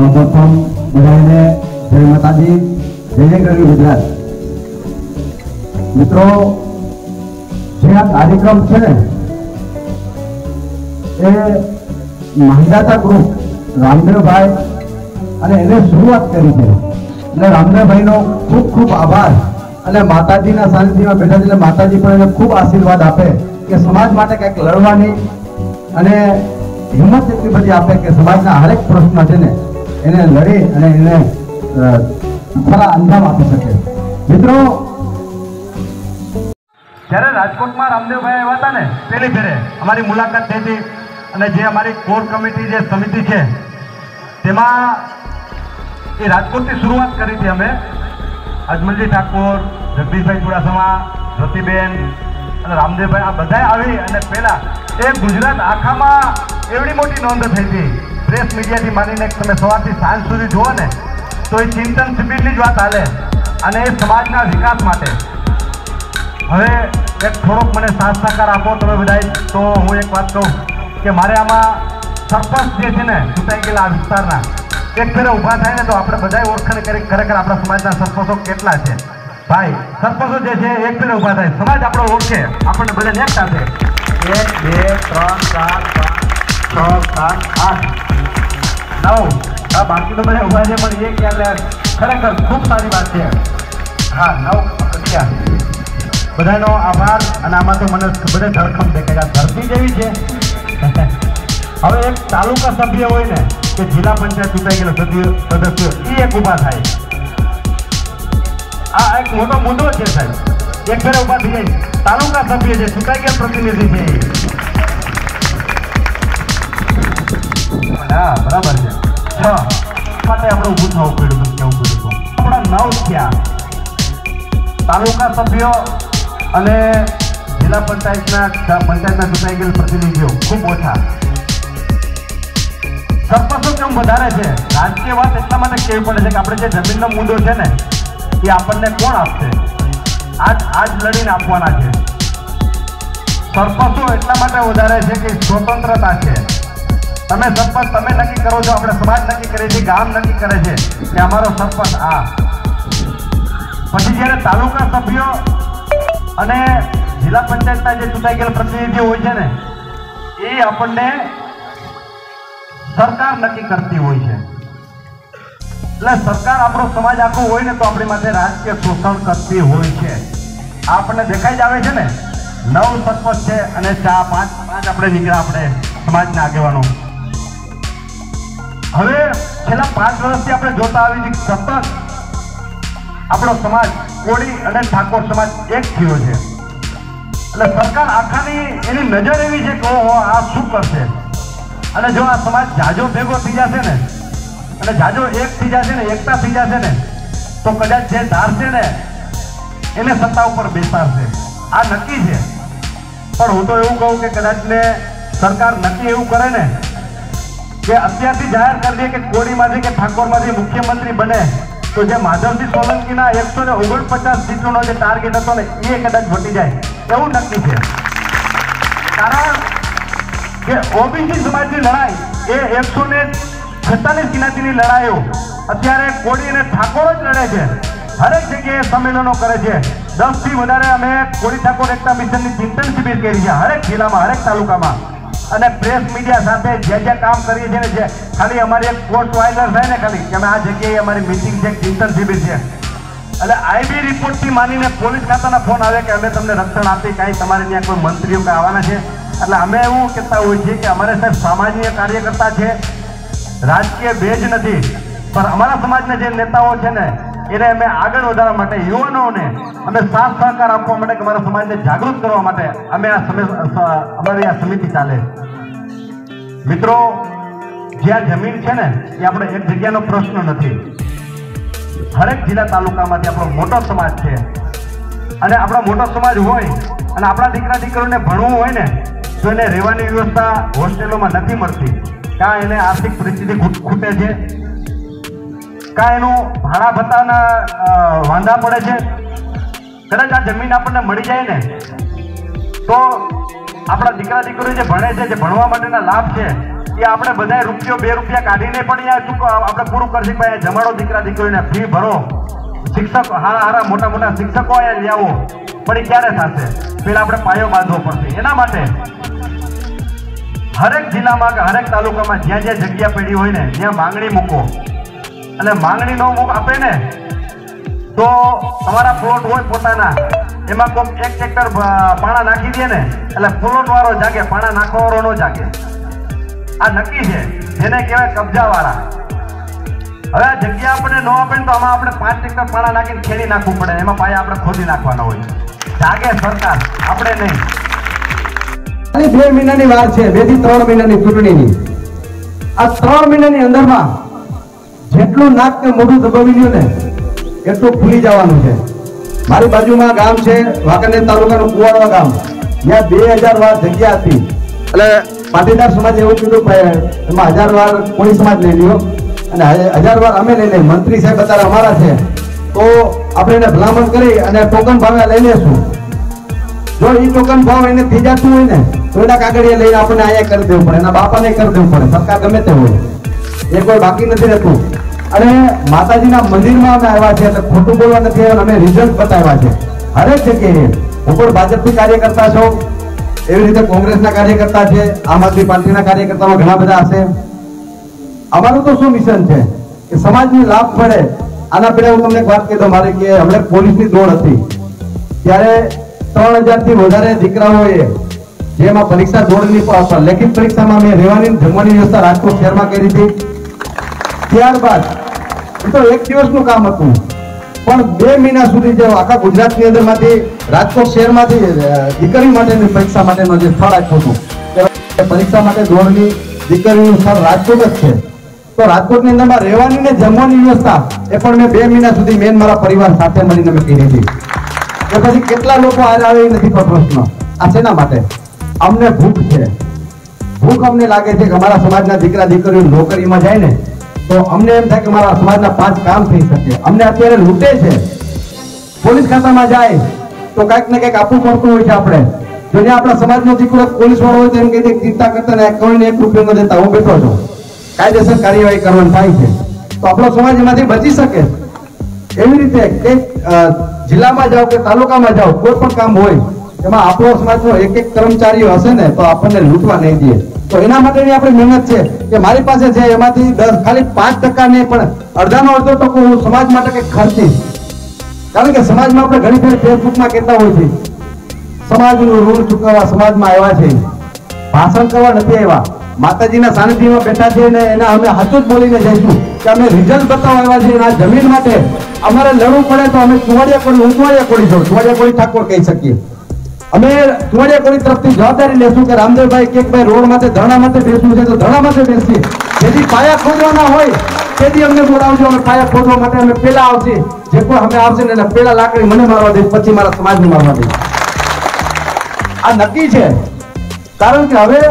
સૌપ્રથમ બધાને જય માતાજી, જય ગરવી ગુજરાત। મિત્રો, જે આ કાર્યક્રમ છે ને એ માંધાતા ગ્રુપ રામદેવભાઈ અને એને શરૂઆત કરી છે એટલે રામદેવભાઈનો ખૂબ ખૂબ આભાર। અને માતાજીના સાનિધ્યમાં બેઠા છે એટલે માતાજી પણ એને ખૂબ આશીર્વાદ આપે કે સમાજ માટે કંઈક લડવાની અને હિંમત એટલી બધી આપે કે સમાજના હરેક પ્રશ્ન છે ને એને લડી અને એને ખરા અંજામ આપી શકે। મિત્રો, જ્યારે રાજકોટમાં રામદેવભાઈ આવ્યા હતા ને પહેલી ફેરે અમારી મુલાકાત થઈ હતી અને જે અમારી કોર કમિટી જે સમિતિ છે તેમાં એ રાજકોટથી શરૂઆત કરી હતી અમે। અજમલજી ઠાકોર, જગદીશભાઈ ચુડાસમા, જ્યોતિબેન અને રામદેવભાઈ આ બધા આવી અને પહેલા એ ગુજરાત આખામાં એવડી મોટી નોંધ થઈ હતી પ્રેસ મીડિયાથી માંડીને તમે સવારથી સાંજ સુધી જુઓ ને તો એ ચિંતન શિબિરની જ વાત હાલે અને એ સમાજના વિકાસ માટે। હવે એક થોડોક મને સાથ સહકાર આપો તમે બધા, તો હું એક વાત કહું કે મારે આમાં સરપંચ જે છે ને ચૂંટાઈ ગયેલા આ વિસ્તારના એક ફેરે ઊભા થાય ને તો આપણે બધા ઓળખાણ કરી ખરેખર આપણા સમાજના સરપંચો કેટલા છે। ભાઈ સરપંચો જે છે એક ફેરે ઊભા થાય, સમાજ આપણો ઓળખે, આપણને બધા એક સાથે 1 2 3 4 5 6 7 8 9 બાકી તો બધા ઊભા છે પણ એક યાદ ખરેખર ખૂબ સારી વાત છે। હા 9 બધાનો આભાર। અને આમાં તો મને બધે ધરખમ દેખાય, ધરતી જેવી છે। હવે એક તાલુકા સભ્ય હોય ને કે જિલ્લા પંચાયત ચૂંટાઈ ગયેલો સદસ્ય એ એક ઊભા થાય, આ એક મોટો મુદ્દો છે સાહેબ। એક ફેરે ઊભા થઈ જાય, તાલુકા સભ્ય છે, ચૂંટાઈ ગયા પ્રતિનિધિ છે। હા બરાબર છે, 6 માટે આપણે ઊભું થવું પડ્યું, કેવું પડ્યું આપણા 9 થયા તાલુકા સભ્યો અને જિલ્લા પંચાયતના ચૂંટાઈ ગયેલ પ્રતિનિધિઓ ખૂબ ઓછા। સરપંચો કેમ વધારે છે? રાજકીય વાત એટલા માટે કહેવી પડે છે કે આપણે જે જમીનનો મુદ્દો છે ને એ આપણને કોણ આપશે? આજ લડીને આપવાના છે। સરપંચો એટલા માટે વધારે છે કે સ્વતંત્રતા છે। તમે સરપંચ તમે નક્કી કરો છો, આપણે સમાજ નક્કી કરીએ છીએ, ગામ નક્કી કરે છે કે અમારો સરપંચ આ। પછી જ્યારે તાલુકા સભ્યો અને જિલ્લા પંચાયતના જે ચૂંટાઈ ગયેલા પ્રતિનિધિઓ હોય છે ને એ આપણને સરકાર નક્કી કરતી હોય છે। એટલે સરકાર આપણો સમાજ આખો હોય ને તો આપણી માટે રાજકીય શોષણ કરતી હોય છે। આપણને દેખાઈ જ આવે છે ને 9 સરપંચ છે અને 5 આપણે નીકળ્યા આપણે સમાજના આગેવાનો। હવે છેલ્લા 5 વર્ષથી આપણે જોતા આવી છે સતત આપણો સમાજ કોળી અને ઠાકોર સમાજ એક થયો છે। એટલે સરકાર આખાની એની નજર એવી છે કે ઓહો આ શું કરશે, અને જો આ સમાજ જાજો ભેગો થઈ જશે ને અને જાજો એક થઈ જશે ને, એકતા થઈ જશે ને તો કદાચ જે ધારશે ને એને સત્તા ઉપર બેસાડશે, આ નક્કી છે। પણ હું તો એવું કહું કે કદાચ ને સરકાર નક્કી એવું કરે ને કે અત્યારથી જાહેર કરી દે કે કોળીમાંથી કે ઠાકોરમાંથી મુખ્યમંત્રી બને તો જે માધવસિંહ સોલંકીના 149 સીટોનો જે ટાર્ગેટ હતો ને એ કદાચ વટી જાય એવું નક્કી છે। કારણ કે ઓબીસી સમાજની લડાઈ એ 146 જ્ઞાતિની લડાઈઓ અત્યારે કોળી અને ઠાકોર જ લડે છે। હરેક જગ્યાએ સંમેલનો કરે છે। 10 થી વધારે અમે કોળી ઠાકોર એકતા મિશનની ચિંતન શિબિર કરી છે હરેક જિલ્લામાં, હરેક તાલુકામાં। અને પ્રેસ મીડિયા સાથે જે કામ કરીએ છીએ ને, જે ખાલી અમારી એક પોસ્ટ વાયરલ થાય ને ખાલી કે અમે આ જગ્યાએ અમારી મિટિંગ છે, ચિંતન શિબિર છે, એટલે આઈબી રિપોર્ટથી માનીને પોલીસ ખાતાના ફોન આવે કે અમે તમને રક્ષણ આપી, કાંઈ તમારે ત્યાં કોઈ મંત્રીઓ કાંઈ આવવાના છે। એટલે અમે એવું કહેતા હોઈએ છીએ કે અમારે સાહેબ સામાજિક કાર્યકર્તા છે, રાજકીય ભેજ નથી, પણ અમારા સમાજના જે નેતાઓ છે ને એને અમે આગળ વધારવા માટે, યુવાનોને અમે સાથ સહકાર આપવા માટે, અમારા સમાજને જાગૃત કરવા માટે અમે અમારી આ સમિતિ ચાલે। મિત્રો, જે આ જમીન છે ને એ આપણે એક જગ્યાનો પ્રશ્ન નથી, હરેક જિલ્લા તાલુકામાંથી આપણો મોટો સમાજ છે। અને આપણો મોટો સમાજ હોય અને આપણા દીકરા દીકરીઓને ભણવું હોય ને તો એને રહેવાની વ્યવસ્થા હોસ્ટેલોમાં નથી મળતી, કાં એને આર્થિક પરિસ્થિતિ ખૂટે છે, કાં એનું ભાડા ભત્તાના વાંધા પડે છે। કદાચ આ જમીન આપણને મળી જાય ને તો આપણા દીકરા દીકરીઓ જે ભણે છે, જે ભણવા માટેના લાભ છે એ આપણે બધા રૂપિયો 2 રૂપિયા કાઢીને પણ આપણે પૂરું કરશે. ભાઈ જમાડો દીકરા દીકરીને, ફી ભરો, શિક્ષકો હારા મોટા મોટા શિક્ષકો અહીંયા લાવો, પણ એ ક્યારે થશે? પેલા આપણે પાયો બાંધવો પડશે. એના માટે હરેક જિલ્લામાં કે હરેક તાલુકામાં જ્યાં જ્યાં જગ્યા પડી હોય ને ત્યાં માંગણી મૂકો. અને માંગણી નો આપે ને તો તમારા પ્લોટ હોય પોતાના, એમાં કોઈ 1 ટ્રેક્ટર પાણા નાખી દે ને એટલે પ્લોટ વાળો જાગે, પાણા નાખવાવાળો ન જાગે. આ નક્કી છે, જેને કહેવાય કબજા વાળા. હવે આ જગ્યા આપણે ન આપે ને તો આમાં આપણે 5 ટ્રેક્ટર પાણા નાખીને ખેડી નાખવું પડે, એમાં પાયા આપણે ખોદી નાખવાના હોય. જાગે સરકાર, આપણે નહીં. 2 મહિનાની વાર છે, 2 થી 3 મહિનાની ચૂંટણીની. આ 3 મહિનાની અંદરમાં જેટલું નાક કે મોઢું દબાવી લ્યો ને એટલું ભૂલી જવાનું છે. મારી બાજુમાં ગામ છે વાંકાનેર તાલુકાનું કુવાડવા ગામ, ત્યાં 2000 વાર જગ્યા હતી. એટલે પાટીદાર સમાજ એવું કીધું એમાં 1000 વાર કોઈ સમાજ લઈ લ્યો અને 1000 વાર અમે લઈ લઈએ. મંત્રી સાહેબ અત્યારે અમારા છે તો આપણે એને ભલામણ કરી અને ટોકન ભાવે લઈ લેશું. જો એ ટોકન ભાવ એને થઈ જતું હોય ને તો એના કાગળિયા લઈને આપણને અહીંયા કરી દેવું પડે, એના બાપાને કરી દેવું પડે. સરકાર ગમે તે હોય, એ કોઈ બાકી નથી રહેતું. અને માતાજીના મંદિરમાં અમે આવ્યા છે એટલે ખોટું બોલવા નથી આવ્યા, અમે રિઝલ્ટ બતાવ્યા છે હરેક જગ્યાએ. ઉપર ભાજપની કાર્યકર્તા છો, એવી રીતે કોંગ્રેસના કાર્યકર્તા છે, આમ આદમી પાર્ટીના કાર્યકર્તામાં ઘણા બધા હશે. અમારું તો શું મિશન છે કે સમાજને લાભ મળે. આના પહેલા હું તમને એક વાત કહી દઉં, મારે કે હમણાં પોલીસની દોડ હતી ત્યારે 3000 થી વધારે દીકરાઓએ જેમાં પરીક્ષા દોડની લેખિત પરીક્ષામાં મેં રહેવાની જમવાની વ્યવસ્થા રાજકોટ શહેરમાં કરી હતી. ત્યારબાદ એ તો 1 દિવસનું કામ હતું, પણ 2 મહિના સુધી જે આખા ગુજરાતની અંદરમાંથી રાજકોટ શહેરમાંથી દીકરી માટેની પરીક્ષા માટેનો જે સ્થળ આપ્યું હતું, પરીક્ષા માટે દોડની દીકરીનું સ્થળ રાજકોટ જ છે. તો રાજકોટની અંદરમાં રહેવાની ને જમવાની વ્યવસ્થા એ પણ મેં 2 મહિના સુધી મેં મારા પરિવાર સાથે મળીને મેં કરી હતી. કે પછી કેટલા લોકો આવે એ નથી પ્રશ્ન. આ શેના માટે? અમને ભૂખ છે. ભૂખ અમને લાગે છે કે અમારા સમાજના દીકરા દીકરીઓ નોકરીમાં જાય ને તો અમને એમ થાય કે મારા સમાજના 5 કામ થઈ શકે. અમને અત્યારે લૂંટે છે. પોલીસ ખાતામાં જાય તો કંઈક ને કંઈક આપવું પડતું હોય છે. આપણે જો આપણા સમાજનો દીકરો પોલીસ વાળો હોય તો એમ કહે ચિંતા કરતા ને કોઈને 1 રૂપિયો ન દેતા, હું બેઠો છું, કાયદેસર કાર્યવાહી કરવાની થાય છે. તો આપણો સમાજ એમાંથી બચી શકે. એવી રીતે કે જિલ્લામાં જાઓ કે તાલુકામાં જાઓ, કોઈ પણ કામ હોય એમાં આપણો સમાજનો 1 કર્મચારીઓ હશે ને તો આપણને લૂંટવા નહીં દે. તો એના માટેની આપણી મહેનત છે કે મારી પાસે છે એમાંથી ખાલી 5% નહીં પણ અડધાનો અડધો ટકો હું સમાજ માટે કંઈક ખર્ચીશ. કારણ કે સમાજમાં આપણે ઘણી ફેર ફેસબુકમાં કહેતા હોય છે સમાજનું ઋણ ચૂકવવા સમાજમાં આવ્યા છે, ભાષણ કરવા નથી આવ્યા. માતાજીના સાનિધ્યમાં બેઠા છે ને એના અમે હાથું જ બોલીને જઈશું કે અમે રિઝલ્ટ બતાવવા આવ્યા છીએ. આ જમીન માટે અમારે લડવું પડે તો અમે ચુવાડિયા કોળી છું, ચુવાડિયા કોળી ઠાકોર કહી શકીએ. અમે ચુવાડિયા કોળી તરફથી જવાબદારી લેશું કે રામદેવભાઈ કે ભાઈ રોડ માટે ધરણા માટે બેસવું છે તો ધરણા માટે બેસીએ. જેથી પાયા ખોદવાના હોય તેથી અમને બોલાવજો, અમે પાયા ખોદવા માટે અમે પેલા આવશે. જે કોઈ અમે આવશે ને એને પેલા લાકડી મને મારવા દઈશ, પછી મારા સમાજને મારવા દઈશ. આ નક્કી છે. કારણ કે હવે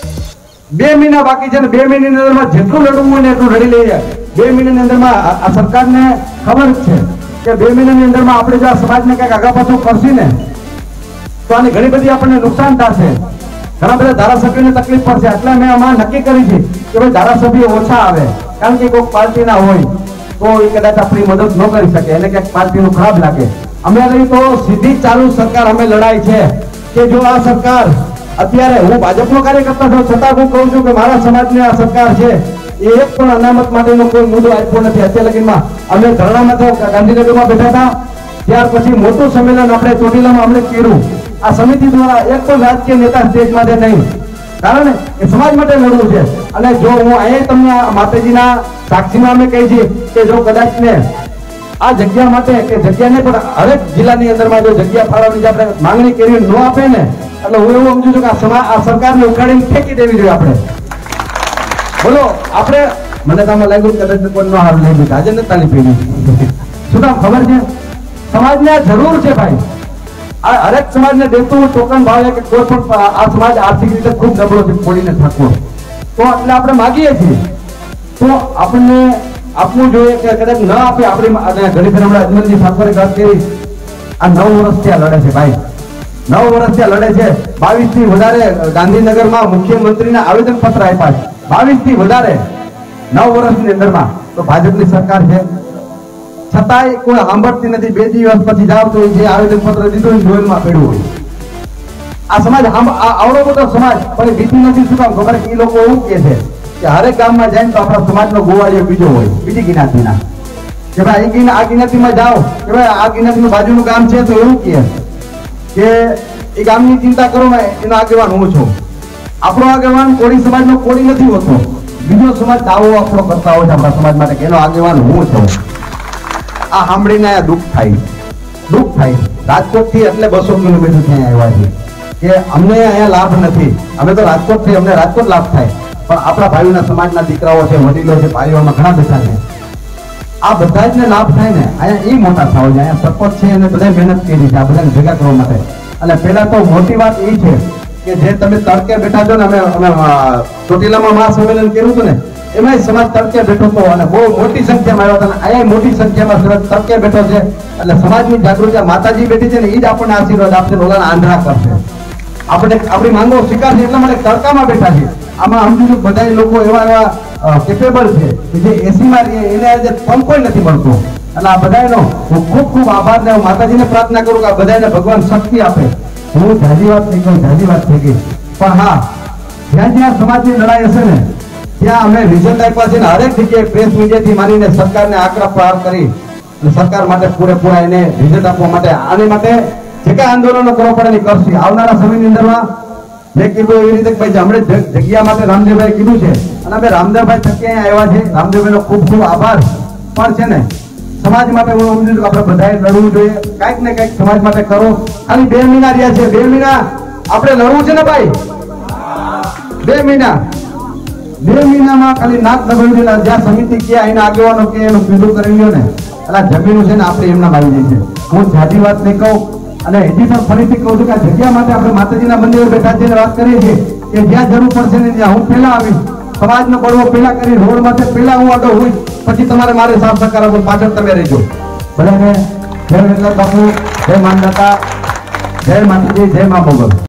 2 મહિના બાકી છે ને 2 મહિનાની અંદરમાં જેટલું લડવું હોય ને એટલું લડી લઈએ. 2 મહિનાની અંદરમાં આ સરકારને ખબર છે કે 2 મહિનાની અંદરમાં આપણે જો આ સમાજને કંઈક આગા પાછું કરશી ને તો આની ઘણી બધી આપણને નુકસાન થશે. ઘણા બધા ધારાસભ્યોને તકલીફ પડશે. એટલે મેં આમાં નક્કી કરી છે કે ભાઈ ધારાસભ્યો ઓછા આવે, કારણ કે કોઈ પાર્ટીના હોય તો એ કદાચ આપણી મદદ ન કરી શકે, એને ક્યાંક પાર્ટીનું ખરાબ લાગે. અમે નહીં તો સીધી ચાલુ સરકાર અમે લડાઈ છે કે જો આ સરકાર અત્યારે હું ભાજપનો કાર્યકર્તા છું છતાં હું કહું છું કે મારા સમાજની આ સરકાર છે એ એક પણ અનામત માટેનો કોઈ મુદ્દો આપ્યો નથી. અત્યાર લગીમાં અમે ધરણામાં તો ગાંધીનગરમાં બેઠા હતા, ત્યાર પછી મોટું સંમેલન આપણે ચોટીલામાં અમને કર્યું. આ સમિતિ દ્વારા એક પણ રાજકીય નેતા સ્ટેજ માટે નહીં, કારણ કે સમાજ માટે લડવું છે. અને જો હું અહીંયા તમને માતાજીના સાક્ષીમાં અમે કહી છીએ કે જો કદાચ ને આ જગ્યા માટે કે જગ્યાને પણ હરેક જિલ્લાની અંદરમાં જો જગ્યા ફાળવવાની જે આપણે માંગણી કરી ન આપે ને એટલે હું એવું સમજુ છું કે આ સરકારને ઉખાડીને ફેંકી દેવી જોઈએ. આપણે બોલો આપણે મને તો આમાં લાગ્યું કદાચ કોઈ ન હાર લઈ લીધા આજે નથી તાલી પીડી. શું કામ ખબર છે? સમાજને આ જરૂર છે ભાઈ. આ હરેક સમાજને દેતું ટોકન ભાવે કે કોઈ પણ આ સમાજ આર્થિક રીતે ખૂબ નબળો છે કોળીને ઠાકોર, તો એટલે આપણે માગીએ છીએ તો આપણને આપવું જોઈએ કે કદાચ ન આપે. આપણી ઘણી ફેર હમણાં અજમલજી ઠાકોરે વાત કરી આ 9 વર્ષથી આ લડે છે ભાઈ. 9 વર્ષથી લડે છે. 22 થી વધારે ગાંધીનગરમાં મુખ્યમંત્રીના આવેદન પત્ર આપ્યા છે. 22 થી વધારે 9 વર્ષની અંદરમાં. તો ભાજપની સરકાર છે, છતાંય કોઈ સાંભળતી નથી. 2 દિવસ પછી જાવ તો જે આવેદન પત્ર દીધું જોયેલમાં પડ્યું હોય. આ સમાજ આવડો મોટો સમાજ પણ બીજું નથી. શું કામ ખબર? એ લોકો એવું કે છે કે હરેક ગામમાં જાય તો આપણા સમાજનો ગોવાળીઓ બીજો હોય, બીજી જ્ઞાતિના, કે ભાઈ આ જ્ઞાતિમાં જાઓ કે ભાઈ આ જ્ઞાતિનું બાજુનું ગામ છે તો એવું કે એ ગામની ચિંતા કરો ને એનો આગેવાન હું છું. આપણો આગેવાન કોળી સમાજનો કોળી નથી હોતો, બીજો સમાજ દાવો આપણો કરતા હોય છે આપણા સમાજ માટે કે એનો આગેવાન હું છું. આ સાંભળીને દુઃખ થાય. રાજકોટ થી એટલે 200 કિલોમીટર ત્યાં આવ્યા છે કે અમને અહીંયા લાભ નથી. અમે તો રાજકોટ થી, અમને રાજકોટ લાભ થાય, પણ આપણા ભાઈઓના સમાજના દીકરાઓ છે, વડીલો છે, ભાઈઓમાં ઘણા બેઠા છે, આ બધા જ ને લાભ થાય ને. અહીંયા એ મોટા થાવ છે. અહીંયા સરપંચ છે અને બધા મહેનત કરી છે આ બધાને ભેગા કરવા માટે. અને પેલા તો મોટી વાત એ છે કે જે તમે તડકે બેઠા છો ને, અમે ચોટીલામાં મહાસંમેલન કર્યું હતું ને, એમાં સમાજ તડકે બેઠો હતો અને બહુ મોટી સંખ્યામાં આવ્યા હતા. અહીંયા મોટી સંખ્યામાં સમાજ તડકે બેઠો છે. એટલે સમાજની જાગૃતિ માતાજી બેઠી છે ને, એ જ આપણને આશીર્વાદ આપશે, ઓલાના આંધળા કરશે. આપણે આપણી માંગો સ્વીકારશે એટલા માટે તડકામાં બેઠા છે. આમાં સમજી બધા લોકો એવા કેપેબલ છે કે જે એસીમાં રહીએ એને આજે પંખોય નથી મળતો. અને આ બધાનો હું ખૂબ ખૂબ આભાર ને હું માતાજીને પ્રાર્થના કરું કે આ બધાને ભગવાન શક્તિ આપે. હું જાજી વાત થઈ ગઈ, પણ હા, જ્યાં સમાજની લડાઈ હશે ને ત્યાં અમે રિઝલ્ટ આપ્યા છે ને હરેક જગ્યાએ પ્રેસ મીડિયાથી માનીને સરકારને આકરા પ્રહાર કરી અને સરકાર માટે પૂરેપૂરા એને રિઝલ્ટ આપવા માટે આની માટે જે કઈ આંદોલનો કરવો પડે એ કરશે. આવનારા સમયની અંદરમાં મેં કીધું એવી રીતે ભાઈ હમણાં જગ્યા માટે રામદેવભાઈ કીધું છે અને અમે રામદેવભાઈ થકી અહીંયા આવ્યા છે. રામદેવભાઈનો ખૂબ ખૂબ આભાર. પણ છે ને સમાજ માટે હું સમજુ છું આપણે બધાએ લડવું જોઈએ. કંઈક ને કંઈક સમાજ માટે કરો. ખાલી 2 મહિના રહ્યા છે, 2 મહિના આપણે લડવું છે ને ભાઈ. 2 મહિનામાં ખાલી નાક દબાવી જ્યાં સમિતિ કે એના આગેવાનો કે એનું પીલું કરી લ્યો ને, એટલે જમીન છે ને આપણે એમના આવી જાય છે. હું જાજી વાત નહીં કહું અને હજી પણ ફરીથી કહું છું કે આ જગ્યા માટે આપણે માતાજીના મંદિરે બેઠા જઈને વાત કરીએ છીએ કે જ્યાં જરૂર પડશે ને ત્યાં હું પહેલા આવીશ. સમાજનો બળવો પહેલા કરી, રોડ માટે પહેલા હું આગળ હોય, પછી તમારે મારે સાફ સહકાર આપો, પાછળ તમે રહેજો. બધાને જય વેલકમ બાપુ, જય માનદાતા, જય માતાજી, જય મા મોગલ.